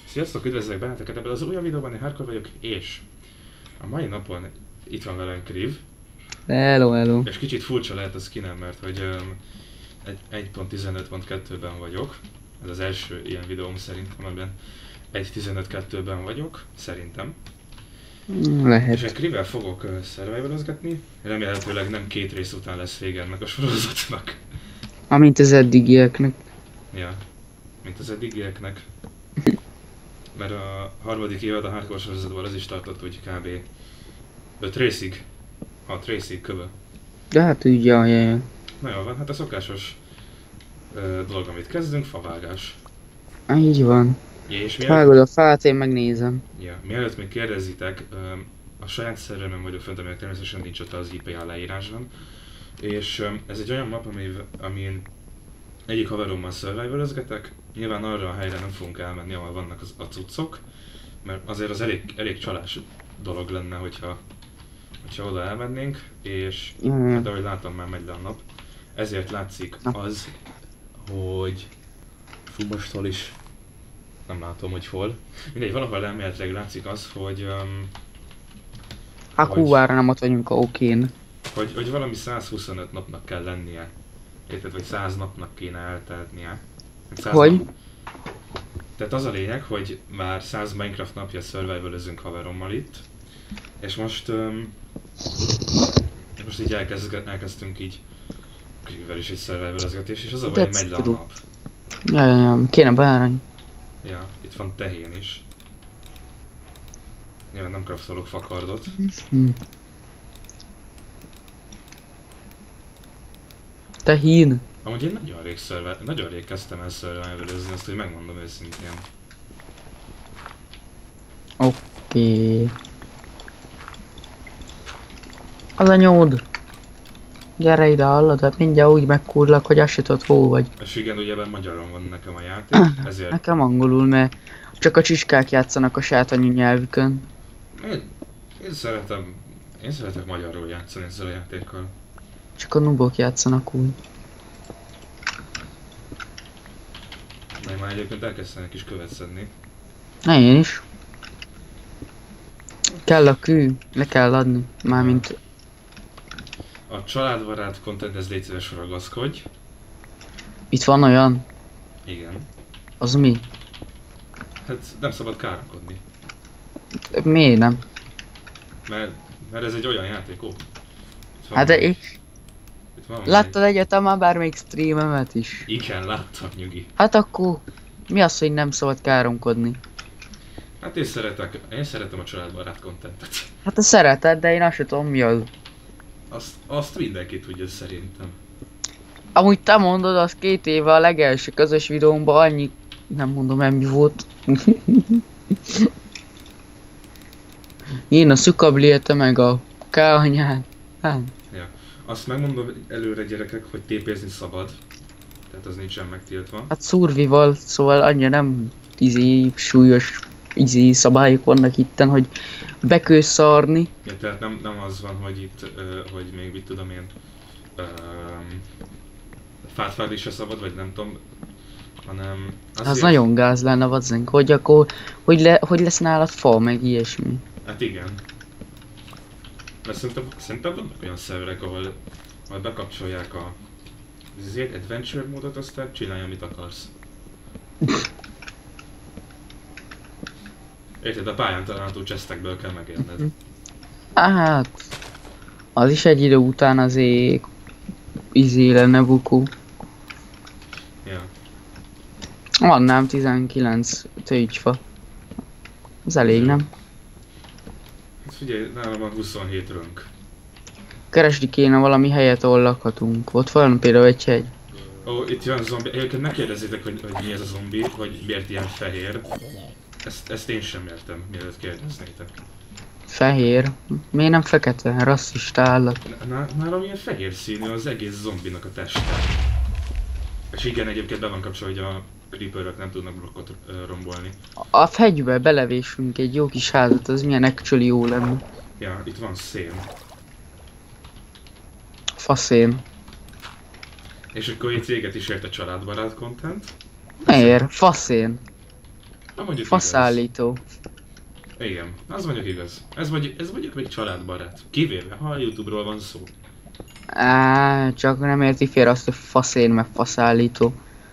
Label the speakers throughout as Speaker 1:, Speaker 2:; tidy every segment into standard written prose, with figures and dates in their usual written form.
Speaker 1: Sziasztok, üdvözlök benneteket ebben az újabb videóban, én Hardcore vagyok, és a mai napon itt van velem Kriv,
Speaker 2: Hello, hello.
Speaker 1: és kicsit furcsa lehet a skinem, mert hogy 1.15.2-ben vagyok, ez az első ilyen videóm szerintem, amiben 1.15.2-ben vagyok, szerintem. És
Speaker 2: Lehet.
Speaker 1: egy Krivvel fogok survivalozgatni, remélhetőleg nem 2 rész után lesz vége ennek a sorozatnak.
Speaker 2: Amint az eddigieknek.
Speaker 1: Ja, mint az eddigieknek. Mert a harmadik évad a Hardcore sorozatból az is tartott, hogy kb. 5 részig, 6 részig köve.
Speaker 2: De hát úgy, jaj.
Speaker 1: Na jó van, hát a szokásos dolog, amit kezdünk, favágás.
Speaker 2: Így van.
Speaker 1: Ja, és
Speaker 2: Vágod a fát, én megnézem.
Speaker 1: mielőtt még kérdezitek, a saját szerverben vagyok fönt, aminek természetesen nincs ott az IP leírásban. És ez egy olyan map, amin egyik haverommal survivalözgetek. Nyilván arra a helyre nem fogunk elmenni, ahol vannak a cuccok, mert azért az elég csalás dolog lenne, hogyha oda elmennénk, és hát ahogy látom, már megy le a nap. Ezért látszik az, hogy fú, most hol is nem látom, hogy hol. Mindegy, valahol elméletileg látszik az, hogy
Speaker 2: Hát kúvára nem ott vagyunk a okén.
Speaker 1: hogy valami 125 napnak kell lennie. Érted, vagy 100 napnak kéne elteltnie.
Speaker 2: Hogy?
Speaker 1: Nap. Tehát az a lényeg, hogy már 100 Minecraft napja survivalözünk haverommal itt. És most így elkezdtünk így Krivel is egy survivalözgetés, és az a baj, hogy megy le a nap.
Speaker 2: Ja, kéne beállni.
Speaker 1: Ja, itt van tehén is. Nyilván nem craftolok fakardot.
Speaker 2: Tehén.
Speaker 1: Amúgy én nagyon rég kezdtem el survivalözni, azt hogy megmondom őszintén.
Speaker 2: Oké. Az anyód. Gyere ide, hallod? Hát mindjárt úgy megkúrlak, hogy azt se tudod, hol vagy.
Speaker 1: És igen, ugye ebben magyaron van nekem a játék, ezért...
Speaker 2: Nekem angolul, mert csak a csicskák játszanak a saját anyanyelvükön.
Speaker 1: Én szeretek magyarul játszani ezzel a játékkal.
Speaker 2: Csak a nubok játszanak úgy.
Speaker 1: Na, én már egyébként elkezdtem egy kis követ szedni.
Speaker 2: Na, én is. Kell a kő, le kell adni. Mármint...
Speaker 1: A családbarát contenthez légy szíves ragaszkodj.
Speaker 2: Itt van olyan?
Speaker 1: Igen.
Speaker 2: Az mi?
Speaker 1: Hát nem szabad káromkodni.
Speaker 2: Miért nem?
Speaker 1: Mert ez egy olyan játék, ó.
Speaker 2: Hát de
Speaker 1: láttad
Speaker 2: láttad egyetem már bármelyik streamemet is?
Speaker 1: Igen, láttam, nyugi.
Speaker 2: Hát akkor mi az, hogy nem szabad káromkodni?
Speaker 1: Hát én szeretem a családbarát contentet.
Speaker 2: Hát te szereted, de én azt sem tudom mi az.
Speaker 1: Azt mindenki tudja szerintem.
Speaker 2: Amúgy te mondod, az 2 éve a legelső közös videómban annyi... Nem mondom el mi volt. Én a szukabli meg a kányán. Hát.
Speaker 1: Ja. Azt megmondom előre, gyerekek, hogy tépézni szabad. Tehát az nincsen megtiltva.
Speaker 2: Hát survival, szóval annyira nem súlyos szabályok vannak itten, hogy be szarni.
Speaker 1: Ja, tehát nem az van, hogy itt, hogy még mit tudom én, fát vágni se szabad, vagy nem tudom, hanem azért...
Speaker 2: Az nagyon gáz lenne, vadzենք, hogy akkor, hogy lesz nálad fa, meg ilyesmi.
Speaker 1: Hát igen. Mert szerintem vannak olyan szerverek, ahol bekapcsolják az adventure módot, aztán csinálj, amit akarsz. Érted, a pályán található chestekből kell megérned.
Speaker 2: Hát... Az is egy idő után azért... lenne bukó.
Speaker 1: Ja.
Speaker 2: Van nem 19 tőgyfa. Az elég, nem?
Speaker 1: Hát figyelj, nálam van 27 rönk.
Speaker 2: Keresni kéne valami helyet, ahol lakhatunk. Ott van például egy hegy.
Speaker 1: Ó, itt jön zombi. Egyébként ne kérdezzétek, hogy mi ez a zombi, hogy miért ilyen fehér. Ezt én sem értem, mielőtt kérdeznétek.
Speaker 2: Fehér? Miért nem fekete? Rasszista állat.
Speaker 1: Nálam ilyen fehér színű az egész zombinak a teste. És igen, egyébként be van kapcsolva, hogy a creeperök nem tudnak blokkot rombolni.
Speaker 2: A fegybe belevésünk egy jó kis házat, az milyen actually jó lenne.
Speaker 1: Ja, itt van szén.
Speaker 2: Faszén.
Speaker 1: És akkor egy céget is ért a családbarát content.
Speaker 2: Miért? Faszén.
Speaker 1: Ha mondjuk
Speaker 2: Faszállító.
Speaker 1: igaz. Igen, az mondjuk igaz. Ez mondjuk még családbarát. Kivéve, ha a YouTube-ról van szó.
Speaker 2: Csak nem érti félre azt, hogy faszén meg faszállító.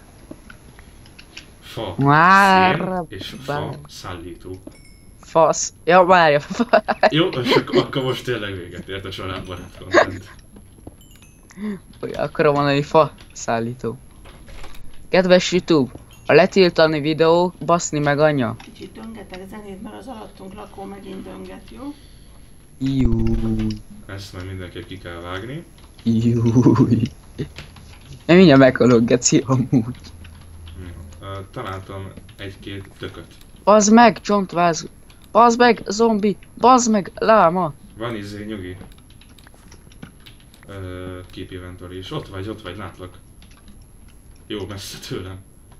Speaker 1: Fa,
Speaker 2: Már
Speaker 1: szén és fa,
Speaker 2: bár-
Speaker 1: szállító.
Speaker 2: Fasz. Ja, várja.
Speaker 1: Jó, és akkor most tényleg véget ért a családbarát content.
Speaker 2: Akarom mondani faszállító. Kedves YouTube, a letiltani videó, baszni meg anya.
Speaker 3: Kicsit döngetek zenét, mert az alattunk lakó megint dönget, jó?
Speaker 2: Júj.
Speaker 1: Ezt majd mindenképp ki kell vágni.
Speaker 2: Júj. Én mindjárt meghalok, geci, amúgy.
Speaker 1: Jó. Találtam egy-két tököt.
Speaker 2: Bazd meg, csontváz. Bazd meg, zombi. Bazd meg, láma.
Speaker 1: Van nyugi. Keep inventory is. Ott vagy, látlak. Jó, messze tőlem.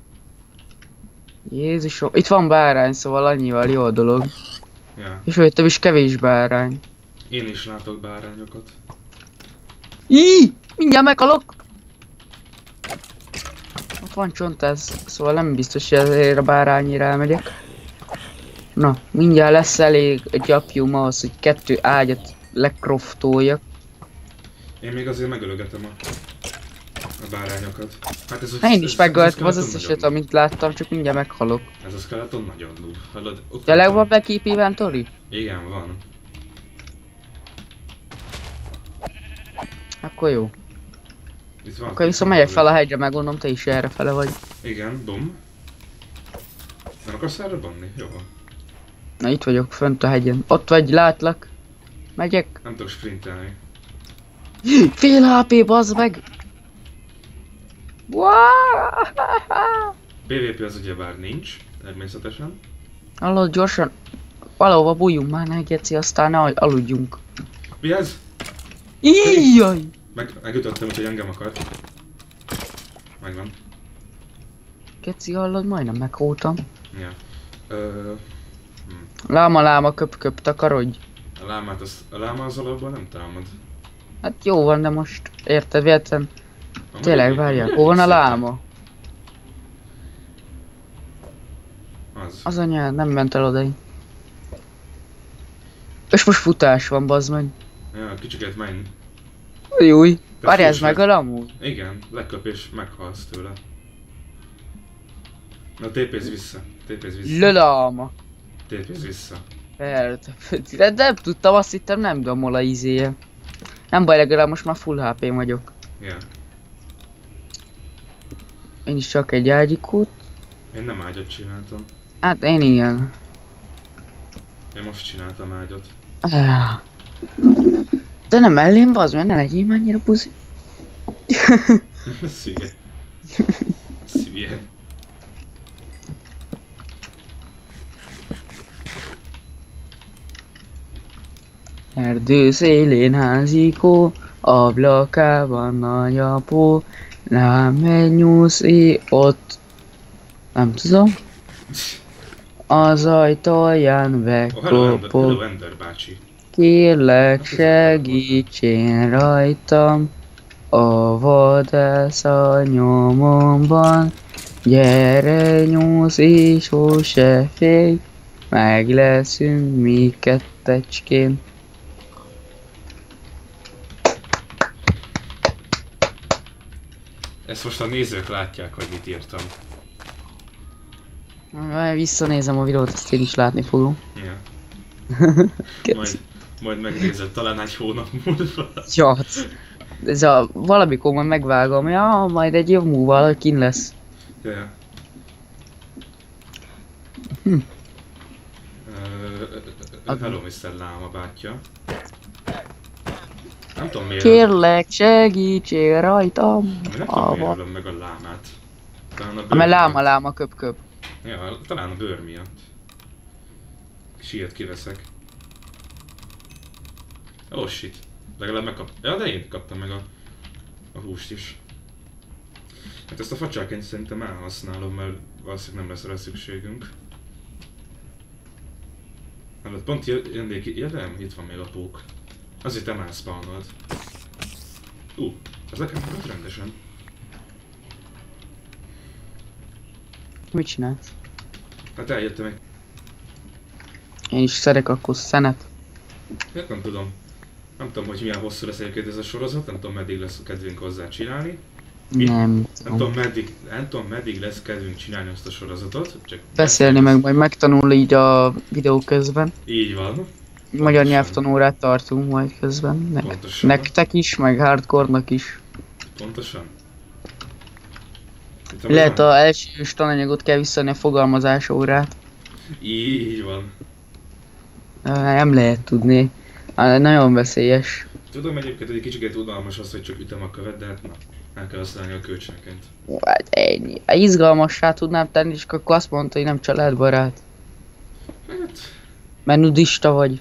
Speaker 2: Jézusom, itt van bárány, szóval annyival jó a dolog.
Speaker 1: Ja.
Speaker 2: És jöttem is kevés bárány.
Speaker 1: Én is látok bárányokat.
Speaker 2: Mindjárt meghalok. Ott van csontváz, szóval nem biztos, hogy ezért a bárányira elmegyek. Na, mindjárt lesz elég egy apjum ahhoz, hogy 2 ágyat lekroftoljak.
Speaker 1: Én még azért megölögetem a bárányokat. Hát ez
Speaker 2: Hát én is megöltem az
Speaker 1: skeleton
Speaker 2: összeset,
Speaker 1: nagyon
Speaker 2: amit láttam, csak mindjárt meghalok.
Speaker 1: noob. Ez a skeleton nagyon noob. Hallod? Ott
Speaker 2: Tényleg
Speaker 1: van.
Speaker 2: van be Keep Inventory?
Speaker 1: Igen, van.
Speaker 2: Akkor jó.
Speaker 1: Itt van.
Speaker 2: Akkor viszont megyek fel a hegyre, meg gondolom te is erre fele vagy.
Speaker 1: Igen, bum. Nem akarsz erre banni? Jó van.
Speaker 2: Na itt vagyok, fönt a hegyen. Ott vagy, látlak. Megyek.
Speaker 1: Nem tudok sprintelni.
Speaker 2: Fél HP, bazd meg!
Speaker 1: PvP az ugyebár nincs, természetesen.
Speaker 2: Hallod, gyorsan. Valahova bújjunk már, ne geci, aztán ne aludjunk.
Speaker 1: Mi ez?
Speaker 2: Íjjaj!
Speaker 1: Megütöttem, úgyhogy engem akart. Megvan.
Speaker 2: Geci, hallod, majdnem meghótam.
Speaker 1: Ja.
Speaker 2: Láma, köp, takarodj.
Speaker 1: A láma az alapban nem támad.
Speaker 2: Hát jó van, de most érted, véletlen. Tényleg, várjál, hol van a láma?
Speaker 1: Az.
Speaker 2: Az anya nem ment el odaig. És most futás van, bazd meg.
Speaker 1: Ja, kicsiket menj.
Speaker 2: Júj. Várjál, ez
Speaker 1: fuss meg.
Speaker 2: megöl amúgy?
Speaker 1: Igen, leköp és meghalsz tőle. Na tépézz vissza.
Speaker 2: Löláma.
Speaker 1: Tépézz vissza.
Speaker 2: De nem tudtam, azt hittem nem domol a izéje. Nem baj, legalább most már full HP vagyok.
Speaker 1: Ja.
Speaker 2: Én is csak egy ágyikót.
Speaker 1: Én nem ágyat csináltam.
Speaker 2: Hát én igen.
Speaker 1: Én most csináltam ágyat.
Speaker 2: De nem mellém, bazd meg, ne legyél már annyira buzi.
Speaker 1: Szíve. Szíve.
Speaker 2: Erdő szélén házikó, ablakában nagyapó, rám egy nyuszi ott. Nem tudom. Az ajtaján
Speaker 1: Hello
Speaker 2: bekopog.
Speaker 1: Ender bácsi.
Speaker 2: Kérlek segítsen rajtam, a vadász a nyomomban. Gyere nyuszi, sose félj, meg leszünk mi kettecskén.
Speaker 1: Ezt most a nézők látják, hogy mit írtam.
Speaker 2: Visszanézem a videót, azt én is látni fogom.
Speaker 1: Ja. Majd megnézed talán egy hónap múlva.
Speaker 2: Ja, ez a valamikor majd megvágom, ja, majd egy év múlva, hogy kin lesz.
Speaker 1: Ja. Hello Mr. Láma bátyja. Nem tudom miért.
Speaker 2: Kérlek segítsél rajtam.
Speaker 1: Nem tudom miért ölöm meg a lámát. Talán a bőr
Speaker 2: Mert
Speaker 1: miatt.
Speaker 2: láma köp.
Speaker 1: Ja, talán a bőr miatt. Siet kiveszek. Oh shit. Legalább megkaptam. Ja, de én kaptam meg a húst is. Hát ezt a facsákányt szerintem elhasználom, mert valószínűleg nem lesz rá szükségünk. Hát pont jönnék ki. Ja, nem, itt van még a pók. Azért nem elszpawnolt. Az nekem volt rendesen.
Speaker 2: Mit csinálsz?
Speaker 1: Hát eljöttem egy...
Speaker 2: Én is szerek akkor szenet.
Speaker 1: Hát nem tudom. Nem tudom, hogy milyen hosszú lesz egyébként ez a sorozat, nem tudom meddig lesz kedvünk hozzá csinálni. Mi?
Speaker 2: Nem
Speaker 1: Nem tudom meddig lesz kedvünk csinálni azt a sorozatot, csak...
Speaker 2: beszélni meg, majd megtanul így a videó közben.
Speaker 1: Így van.
Speaker 2: Magyar nyelvtanórát tartunk majd közben.
Speaker 1: Pontosan.
Speaker 2: Nektek is, meg hardcore-nak is.
Speaker 1: Pontosan.
Speaker 2: Lehet az első tananyagot kell visszadni a fogalmazás órát.
Speaker 1: Így van.
Speaker 2: Nem lehet tudni. Nagyon veszélyes.
Speaker 1: Tudom egyébként, hogy egy kicsit unalmas az, hogy csak ütöm a követ, de hát na, el kell használni a kölcsönként.
Speaker 2: Hát ennyi. Izgalmassá tudnám tenni, és akkor azt mondta, hogy nem családbarát.
Speaker 1: Hát...
Speaker 2: Mert nudista vagy.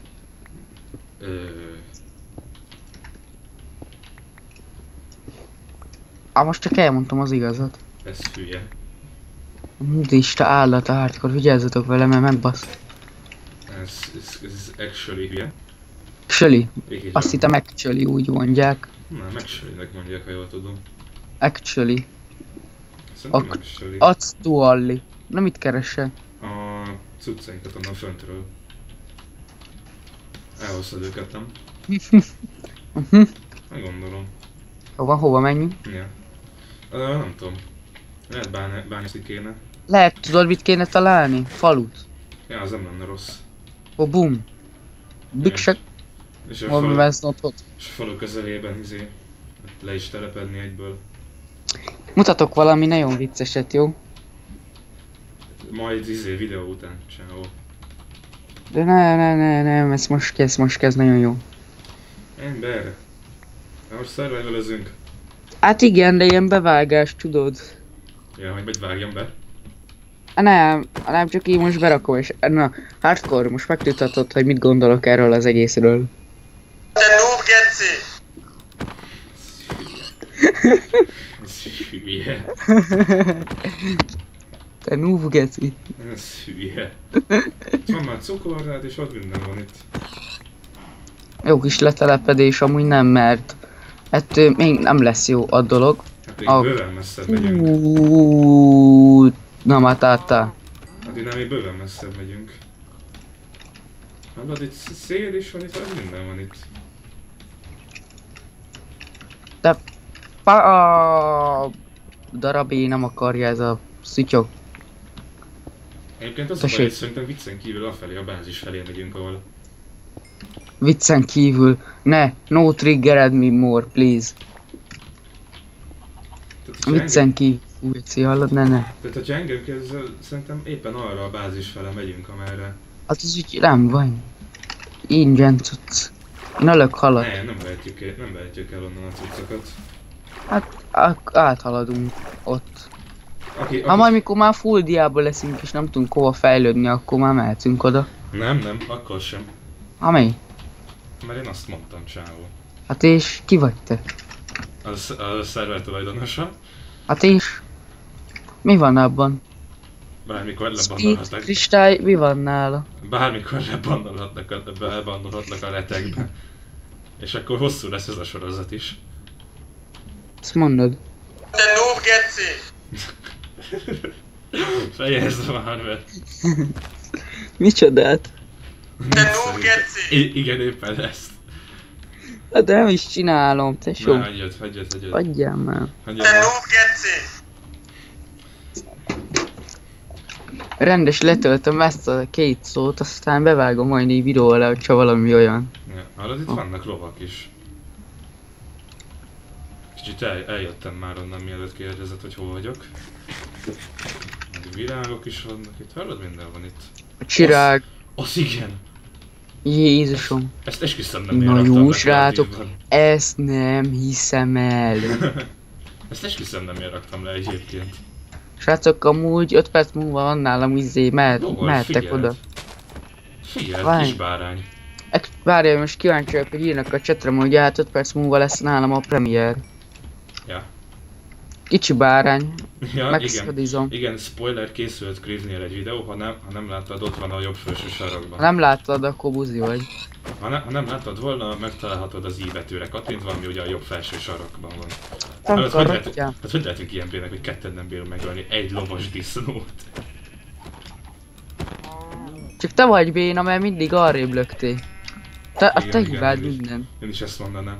Speaker 2: Most csak elmondtam az igazat.
Speaker 1: Ez hülye.
Speaker 2: Nudista állat a hardcore, vigyázzatok vele, mert megbasz.
Speaker 1: Ez actually hülye.
Speaker 2: Actually.
Speaker 1: Így
Speaker 2: Azt hittem actually úgy mondják.
Speaker 1: Na, actually-nek mondják, ha jól tudom.
Speaker 2: Actually.
Speaker 1: Szerintem actually.
Speaker 2: Actually. Na mit keresel?
Speaker 1: A cuccainkat onnan föntről. Elhoztad őket, nem? Nem gondolom.
Speaker 2: Hova menjünk?
Speaker 1: Ja. Nem tudom. Lehet bányászni kéne.
Speaker 2: Lehet, tudod mit kéne találni? Falut.
Speaker 1: Ja, az nem lenne rossz.
Speaker 2: Oh, boom. Big Shack.
Speaker 1: És a
Speaker 2: Valami
Speaker 1: falu,
Speaker 2: veznotot.
Speaker 1: és a falu közelében le is telepedni egyből.
Speaker 2: Mutatok valami nagyon vicceset, jó?
Speaker 1: Majd videó után. Ciao.
Speaker 2: De nem, ez most kezd nagyon jó.
Speaker 1: Ember. Na most survival-özünk.
Speaker 2: Hát igen, de ilyen bevágás, tudod.
Speaker 1: Ja, hogy majd vágjam be.
Speaker 2: Nem, csak így most berakom, és na, hardcore, most megtudhatod, hogy mit gondolok erről az egészről.
Speaker 4: Te noob geci!
Speaker 1: Ez hülye.
Speaker 2: Te noob geci.
Speaker 1: Ez hülye. Van már cukorrád és ott minden van itt.
Speaker 2: Jó kis letelepedés, amúgy nem, mert ettől még nem lesz jó a dolog.
Speaker 1: Hát még bőven messzebb megyünk.
Speaker 2: Na matata.
Speaker 1: Hát innen még bőven messzebb megyünk. Hallod, itt szél is van, itt minden van itt.
Speaker 2: De a darabé nem akarja ez a szütyok.
Speaker 1: Egyébként az a baj, hogy szerintem viccen kívül afelé, a bázis felé megyünk, ahol...
Speaker 2: Viccen kívül. No triggered me more, please. Viccen kívül. Vicci, hallod? Ne.
Speaker 1: Tehát ha engem kezd, szerintem éppen arra a bázis fele megyünk, amerre...
Speaker 2: Hát az úgy nem van. Ingyen cucc. Én ölök halat.
Speaker 1: Nem vehetjük el onnan a cuccokat.
Speaker 2: Hát áthaladunk ott.
Speaker 1: Aki...
Speaker 2: Ha majd mikor már full diába leszünk és nem tudunk hova fejlődni, akkor már mehetünk oda.
Speaker 1: Nem, akkor sem.
Speaker 2: Ami?
Speaker 1: Mert én azt mondtam, csávó.
Speaker 2: Hát és ki vagy te?
Speaker 1: A szerver tulajdonosa.
Speaker 2: Hát és? Mi van abban?
Speaker 1: Bármikor
Speaker 2: Speed,
Speaker 1: lebandolhatnak.
Speaker 2: kristály, mi van nála?
Speaker 1: Bármikor lebandolhatnak a retekbe. És akkor hosszú lesz ez a sorozat is.
Speaker 2: Ezt mondod?
Speaker 4: Te noob geci!
Speaker 1: Fejezd már be!
Speaker 2: Micsodát?
Speaker 4: Te noob geci!
Speaker 1: Igen, éppen ezt.
Speaker 2: Hát de nem is csinálom, tesó.
Speaker 1: Na, hagyjad.
Speaker 2: Adjál már.
Speaker 4: Te noob geci!
Speaker 2: Rendes letöltöm ezt a két szót, aztán bevágom majd egy videó alá, hogyha valami olyan.
Speaker 1: Ja, hallod, itt vannak lovak is. Kicsit eljöttem már onnan, mielőtt kérdezett, hogy hol vagyok. Virágok is vannak itt, hallod, minden van itt.
Speaker 2: A csirág.
Speaker 1: Az igen!
Speaker 2: Jézusom.
Speaker 1: Ezt esküszöm nem
Speaker 2: Na
Speaker 1: raktam
Speaker 2: jó
Speaker 1: be
Speaker 2: srácok,
Speaker 1: kreatívban.
Speaker 2: ezt nem hiszem el.
Speaker 1: Ezt esküszöm nem raktam le egyébként.
Speaker 2: Srácok, amúgy 5 perc múlva van nálam mehettek oda.
Speaker 1: Figyeld, kis bárány.
Speaker 2: Várjál, most kíváncsi vagyok, hogy írnak a chatre, hogy hát 5 perc múlva lesz nálam a premier.
Speaker 1: Ja.
Speaker 2: Kicsi bárány,
Speaker 1: Ja,
Speaker 2: megszadizom.
Speaker 1: igen, spoiler, készült Krivnél egy videó, ha nem láttad, ott van a jobb felső sarokban.
Speaker 2: Ha nem láttad, akkor buzi vagy.
Speaker 1: Ha nem láttad volna, megtalálhatod az I betűre kattintva, ami ugye a jobb felső sarokban van. Hogy lehetünk ilyen bének, hogy ketten nem bírunk megölni egy lovas disznót?
Speaker 2: Csak te vagy béna, mert mindig arrébb löktél. Te
Speaker 1: Igen,
Speaker 2: hibád
Speaker 1: én is.
Speaker 2: minden.
Speaker 1: Én is ezt mondanám.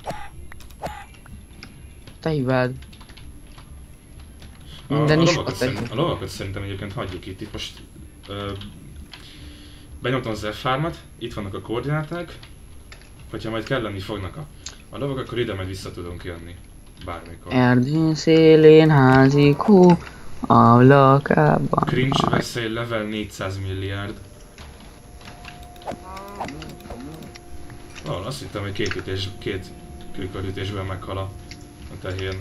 Speaker 2: Te hibád. Minden is a te.
Speaker 1: A lovakat szerintem egyébként hagyjuk itt most benyomtam az F3-at, itt vannak a koordináták, hogyha majd kelleni fognak a lovak, akkor ide majd vissza tudunk jönni. Bármikor.
Speaker 2: Erdőn szélén házikó, ablakában.
Speaker 1: Cringe veszély level 400 milliárd. Azt hittem, hogy két klikörütésben meghal a tehén.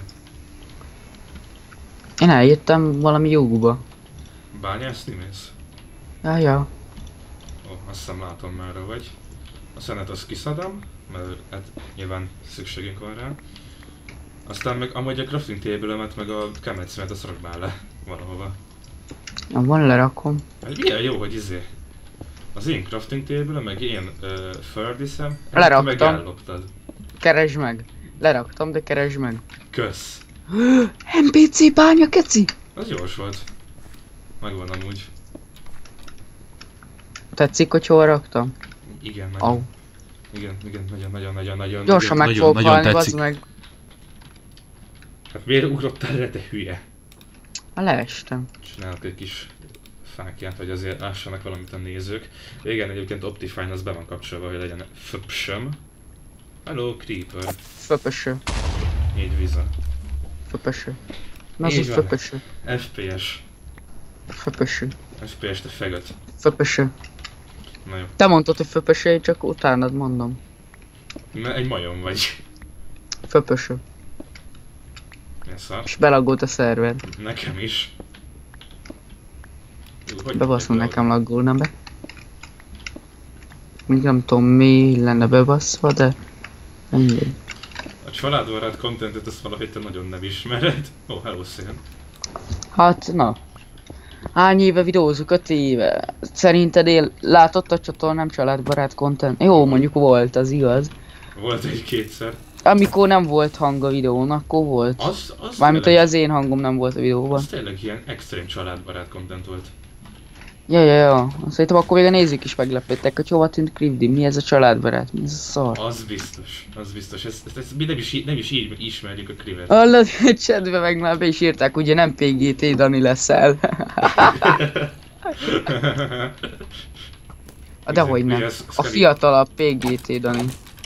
Speaker 2: Én eljöttem valami jóguba.
Speaker 1: Bányászni mész?
Speaker 2: Ja.
Speaker 1: Ó, azt hiszem látom merre vagy. A szenet azt kiszedem, mert hát nyilván szükségünk van rá. Aztán meg amúgy a crafting table-emet meg a kemetszmet azt rakd már le valahova.
Speaker 2: Na, van lerakom.
Speaker 1: Hát milyen jó, hogy az én crafting table meg én Furdiszem,
Speaker 2: Leraktam.
Speaker 1: meg elloptad.
Speaker 2: Keresd meg. Leraktam, de keresd meg.
Speaker 1: Kösz.
Speaker 2: NPC bánya, keci!
Speaker 1: Az gyors volt. Megvan amúgy.
Speaker 2: Tetszik, hogy hol raktam?
Speaker 1: Igen,
Speaker 2: Au.
Speaker 1: nagyon. Igen, nagyon.
Speaker 2: Gyorsan meg
Speaker 5: nagyon-
Speaker 2: fogok
Speaker 5: nagyon
Speaker 2: halni,
Speaker 5: tetszik.
Speaker 2: bazd meg.
Speaker 1: Hát miért ugrottál le, te hülye?
Speaker 2: Leestem.
Speaker 1: Csinálok egy kis fákját, hogy azért lássanak valamit a nézők. Igen, egyébként Optifine az be van kapcsolva, hogy legyen föpsöm. Hello, Creeper.
Speaker 2: Föpöső.
Speaker 1: Így víza.
Speaker 2: Föpöső. Na, az
Speaker 1: Így
Speaker 2: úgy
Speaker 1: van.
Speaker 2: föpöső.
Speaker 1: FPS.
Speaker 2: Föpöső.
Speaker 1: FPS, te fegöt.
Speaker 2: Föpöső.
Speaker 1: Na jó.
Speaker 2: Te mondtad, hogy föpöső, csak utánad mondom.
Speaker 1: Egy majom vagy.
Speaker 2: Föpöső.
Speaker 1: Milyen szar?
Speaker 2: És belagolt a szerver.
Speaker 1: Nekem is. Hogy
Speaker 2: Bebaszom,
Speaker 1: mondják
Speaker 2: nekem laggolna be. Még nem tudom mi lenne bebaszva, de mindegy.
Speaker 1: A családbarát contentet azt valahogy te nagyon nem ismered. Ó, hello szépen.
Speaker 2: Hát, na. Hány éve videózunk? 5 éve. Szerinted látott a csatornám családbarát content? Jó, mondjuk volt, az igaz.
Speaker 1: Volt egy-kétszer.
Speaker 2: Amikor nem volt hang a videón, akkor volt.
Speaker 1: Az
Speaker 2: Mármint, hogy
Speaker 1: tényleg,
Speaker 2: az én hangom nem volt a videóban.
Speaker 1: az tényleg ilyen extrém családbarát content volt.
Speaker 2: Ja. Szerintem akkor még a nézők is meglepődtek, hogy hova tűnt Krivdi, mi ez a családbarát, mi ez a szar.
Speaker 1: Az biztos. Ezt mi nem is így ismerjük a Krivet.
Speaker 2: Hallod, chatbe meg már be is írták, ugye nem PGT Dani leszel. Dehogy nem. A fiatalabb PGT Dani.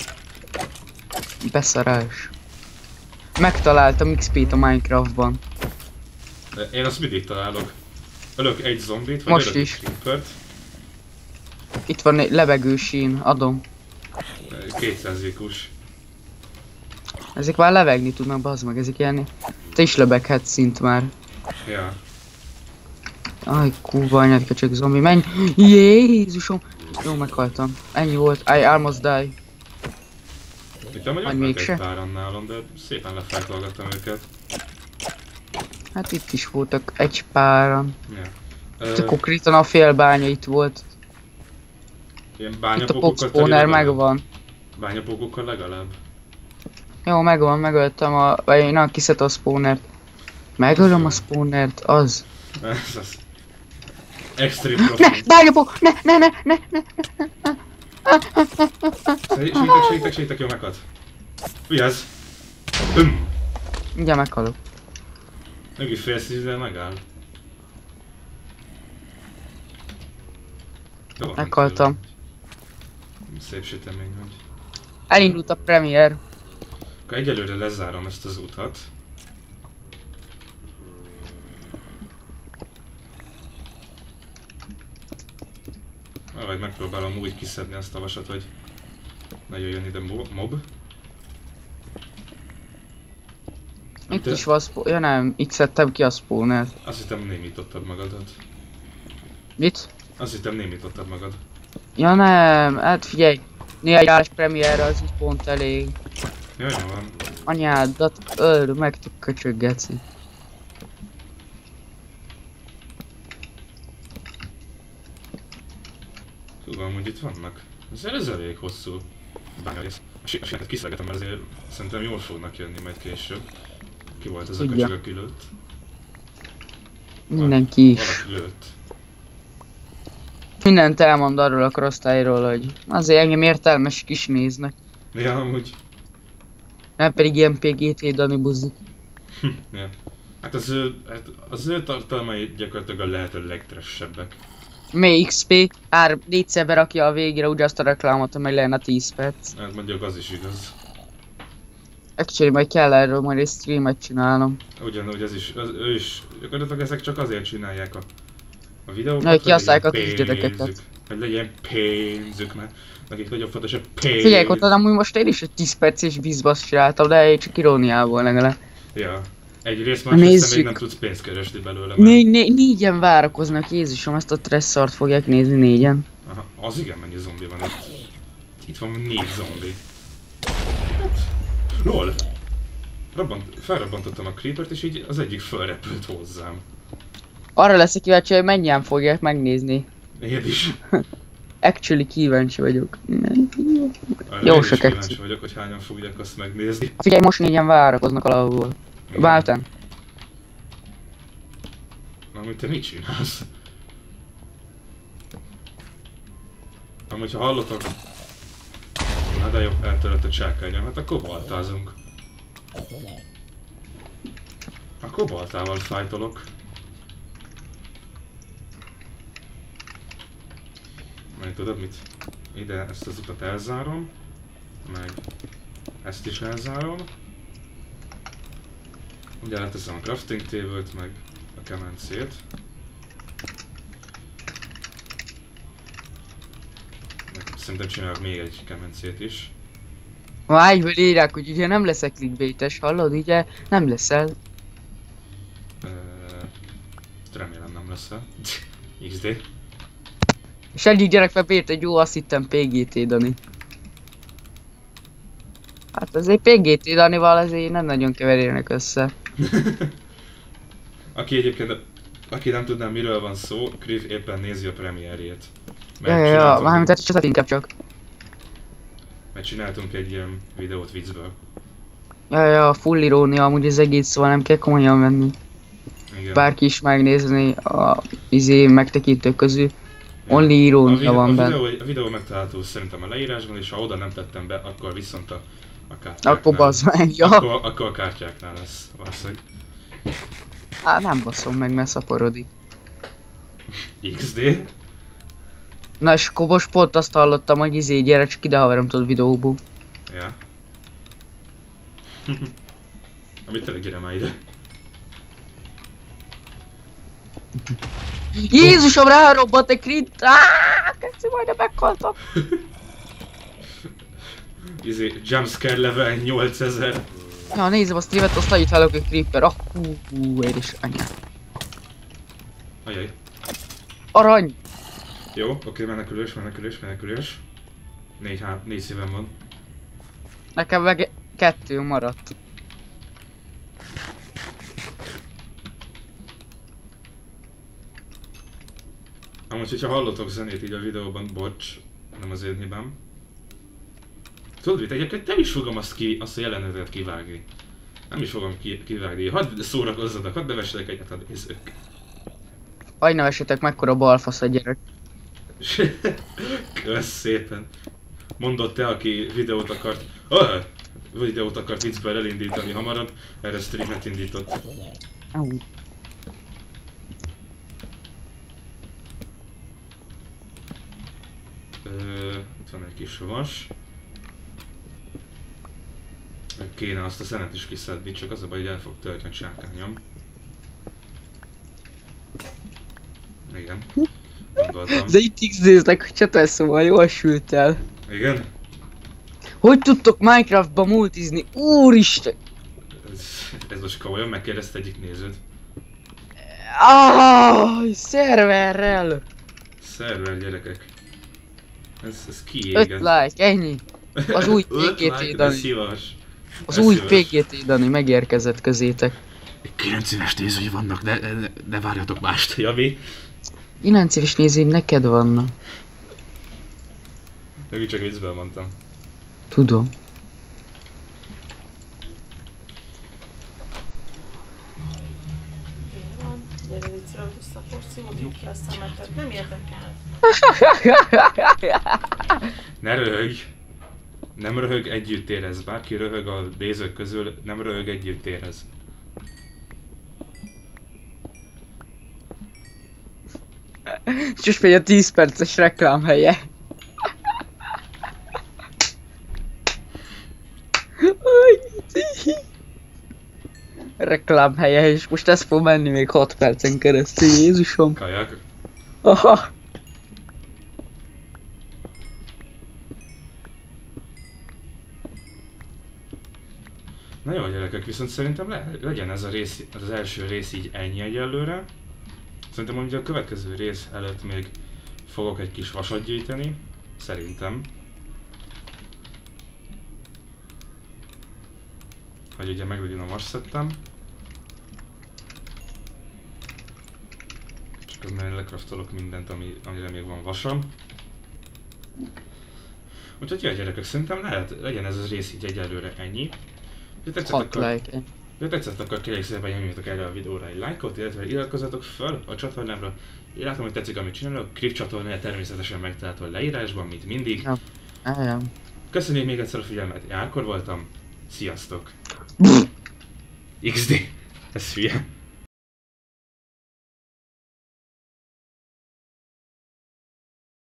Speaker 2: Beszarás. Megtaláltam XP-t a Minecraftban.
Speaker 1: Én azt mindig találok. Ölök egy zombit, vagy
Speaker 2: Most
Speaker 1: ölök
Speaker 2: is.
Speaker 1: egy creepert.
Speaker 2: Itt van egy levegősín, adom.
Speaker 1: 200 IQ-s.
Speaker 2: Ezek már levegni tudnak, bazd meg, ezek ilyen... Te is lebeghetsz szint már.
Speaker 1: Ja.
Speaker 2: Aj, kurva anyádka, csak zombi, menj! Jézusom! Jó, meghaltam. Ennyi volt, I almost die.
Speaker 1: Hittem, hogy
Speaker 2: Vagy
Speaker 1: ott
Speaker 2: mégse.
Speaker 1: egy páran nálam, de szépen lefejtolgattam őket.
Speaker 2: Hát itt is voltak egy páran.
Speaker 1: Ja.
Speaker 2: Itt konkrétan a félbánya itt volt.
Speaker 1: Ilyen
Speaker 2: Itt a
Speaker 1: bányapókokkal
Speaker 2: Poxpawner megvan.
Speaker 1: Bányapókokkal legalább.
Speaker 2: Jó, megvan, megöltem a... Vagy na, kiszedte a spawnert. Megölöm a spawnert, az.
Speaker 1: Ez az. Extrém
Speaker 2: Ne!
Speaker 1: profi.
Speaker 2: Bányapok! Ne!
Speaker 1: Segítek, jó meghalt. Vigyázz!
Speaker 2: Mindjárt meghalok.
Speaker 1: Mögé félsz, de megáll. Jó van,
Speaker 2: Meghaltam.
Speaker 1: Szép sütemény vagy.
Speaker 2: Elindult a premier.
Speaker 1: Akkor egyelőre lezárom ezt az utat. Vagy megpróbálom úgy kiszedni azt a vasat, hogy ne jöjjön ide mob.
Speaker 2: Itt is van ja nem, itt szedtem ki a spawnert.
Speaker 1: Azt hittem némítottad magadat.
Speaker 2: Mit?
Speaker 1: Azt hittem némítottad magad.
Speaker 2: Ja nem, hát figyelj. Néhány órás premierre az is pont elég.
Speaker 1: Jó van.
Speaker 2: Anyádat öld meg, te köcsög geci.
Speaker 1: Tudom, hogy itt vannak. Ez elég hosszú bányárész. A síneket kiszelegetem, mert azért szerintem jól fognak jönni majd később. Ki volt ez a
Speaker 2: Tudja.
Speaker 1: köcsög, aki lőtt?
Speaker 2: Mindenki is.
Speaker 1: Valaki lőtt.
Speaker 2: Mindent elmond arról a crostájról, hogy azért engem értelmes is néznek.
Speaker 1: Ja, amúgy.
Speaker 2: Nem pedig ilyen PGT Dani buzik.
Speaker 1: Ja. Hát az ő tartalmai gyakorlatilag a lehető legtressebbek.
Speaker 2: Még XP, 4-szer berakja a végére ugyanazt a reklámot, amely lenne 10 perc.
Speaker 1: Hát mondjuk az is igaz.
Speaker 2: Actually, majd kell erről majd egy streamet csinálnom.
Speaker 1: Ugyanúgy ő is, gyakorlatilag ezek csak azért csinálják a videókat,
Speaker 2: hogy kihasználják a
Speaker 1: legyen
Speaker 2: kisgyerekeket.
Speaker 1: pénzük, hogy legyen pénzük, mert nekik nagyon fontos a pénz.
Speaker 2: Figyelj, ott amúgy most én is egy 10 perces bizbasz csináltam, de egy csak iróniából legalább.
Speaker 1: Ja. Egyrészt másrészt
Speaker 2: Nézzük.
Speaker 1: még nem tudsz pénzt keresni belőle, mert...
Speaker 2: Négyen várakoznak, Jézusom, ezt a tresszart fogják nézni négyen.
Speaker 1: Aha, az igen, mennyi zombi van itt. Itt van 4 zombi. LOL! Felrobbantottam a creepert és így az egyik fölrepült hozzám.
Speaker 2: Arra leszek kíváncsi, hogy mennyien fogják megnézni.
Speaker 1: Én is.
Speaker 2: Actually kíváncsi vagyok.
Speaker 1: Arra
Speaker 2: Jó
Speaker 1: én is
Speaker 2: sok
Speaker 1: kíváncsi
Speaker 2: akció.
Speaker 1: vagyok, hogy hányan fogják azt megnézni.
Speaker 2: Figyelj, most négyen várakoznak alapból.
Speaker 1: Igen.
Speaker 2: Váltam.
Speaker 1: Na, amit te mit csinálsz? Amúgy ha hallotok... Na de jó, eltörött a csákányom, hát akkor baltázunk. Akkor baltával fájtolok. Majd tudod mit? Ide ezt az utat elzárom. Meg ezt is elzárom. Ugye leteszem a crafting table-t, meg a kemencét. Meg szerintem csinálok még egy kemencét is.
Speaker 2: A ágyből írják, hogy ugye nem leszek clickbaites, hallod? Ugye nem leszel.
Speaker 1: Remélem nem lesz el. XD.
Speaker 2: És egyik gyerek felbírt egy jó, azt hittem PGT Dani. Hát azért PGT Danival azért nem nagyon keverjenek össze.
Speaker 1: Aki egyébként, aki nem tudná miről van szó, Kriv éppen nézi a premierjét.
Speaker 2: Ja, mármint ez csak inkább csak.
Speaker 1: Mert csináltunk egy ilyen videót viccből.
Speaker 2: Ja, full irónia amúgy az egész, szóval nem kell komolyan venni.
Speaker 1: Igen.
Speaker 2: Bárki is megnézni a megtekintők közül. Only
Speaker 1: A
Speaker 2: irónia van benne.
Speaker 1: A videó megtalálható szerintem a leírásban, és ha oda nem tettem be, akkor viszont a kártyáknál.
Speaker 2: Akkor bazd meg, ja.
Speaker 1: Akkor a kártyáknál lesz valószínűleg.
Speaker 2: Hát nem baszom meg, mert szaporodik.
Speaker 1: XD?
Speaker 2: Na és akkor most pont azt hallottam, hogy gyere csak ide haverom tudod videóból.
Speaker 1: Ja. Amit tényleg gyere már ide.
Speaker 2: Jézusom, rárobbant egy crit! Keci, majdnem meghaltam.
Speaker 1: Jumpscare level 8000.
Speaker 2: Ja, nézem a streamet, azt annyit hallok egy creeper. Én is anyám.
Speaker 1: Ajaj.
Speaker 2: Arany!
Speaker 1: Jó, oké, menekülés. 4 szívem van.
Speaker 2: Nekem meg 2 maradt.
Speaker 1: Amúgy, hogyha hallotok zenét így a videóban, bocs, nem az én hibám. Tudod mit, egyébként nem is fogom azt a jelenetet kivágni. Nem is fogom kivágni. Hadd szórakozzanak, hadd nevessetek egyet a nézők.
Speaker 2: Hagyj nevessetek, mekkora balfasz a gyerek.
Speaker 1: Kösz szépen. Mondott te, aki videót akart viccből elindítani hamarabb, erre streamet indított. Itt van egy kis vas. Kéne azt a szenet is kiszedni, csak az a baj, hogy el fog törni a csákányom. Igen. Gondoltam.
Speaker 2: De itt x-néznek, hogy csatel, szóval jól sült el.
Speaker 1: Igen?
Speaker 2: Hogy tudtok Minecraftba multizni? Úristen!
Speaker 1: Ez most komolyan megkérdezte egyik nézőt.
Speaker 2: Szerverrel!
Speaker 1: Szerver gyerekek. Ez
Speaker 2: 5
Speaker 1: kiégett.
Speaker 2: like, ennyi. Az új
Speaker 1: 5
Speaker 2: PGT
Speaker 1: like, de
Speaker 2: Dani.
Speaker 1: szívas.
Speaker 2: Az új PGT Dani megérkezett közétek.
Speaker 1: 9 éves nézői vannak, ne várjatok mást. Javi?
Speaker 2: 9 éves nézőim neked vannak.
Speaker 1: Még csak viccből mondtam.
Speaker 2: Tudom.
Speaker 3: Van, gyere viccről visszaporsz. szimuljuk ki a szemetet, nem érdekel.
Speaker 1: Ne röhögj! Nem röhög, együtt érez. Bárki röhög a nézők közül, nem röhög, együtt érez.
Speaker 2: És most megy a 10 perces reklámhelye. Reklámhelye, és most ez fog menni még 6 percen keresztül, Jézusom.
Speaker 1: Kajak.
Speaker 2: Aha.
Speaker 1: Na jó gyerekek, viszont szerintem legyen ez a rész, az első rész így ennyi egyelőre. Szerintem mondjuk a következő rész előtt még fogok egy kis vasat gyűjteni. Szerintem. Hogy ugye meglegyen a vasszettem. És közben lekraftolok mindent, amire még van vasam. Úgyhogy jó gyerekek, szerintem legyen ez a rész így egyelőre ennyi. Ha tetszett, akkor kérlek szépen nyomjatok erre a videóra egy lájkot, illetve iratkozzatok fel a csatornámra. Én látom, hogy tetszik, amit csinálok. Krip csatornája természetesen megtalálható a leírásban, mint mindig.
Speaker 2: Ja.
Speaker 1: Köszönjük még egyszer a figyelmet, én Árkor voltam. Sziasztok! XD! Ez hülye.